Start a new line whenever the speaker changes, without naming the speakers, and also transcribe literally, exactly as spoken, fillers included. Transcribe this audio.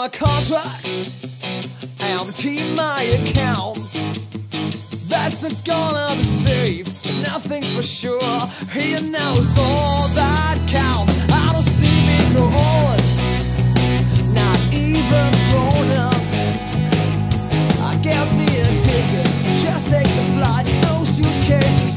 my contract, empty my account. That's not gonna be safe, nothing's for sure. He knows all that counts. I don't see me grow old, not even grown up. I get me a ticket, just take the flight, no suitcases.